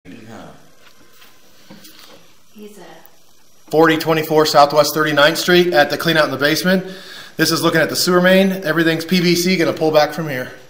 He's a 4024 Southwest 39th Street at the clean out in the basement. This is looking at the sewer main. Everything's PVC, gonna pull back from here.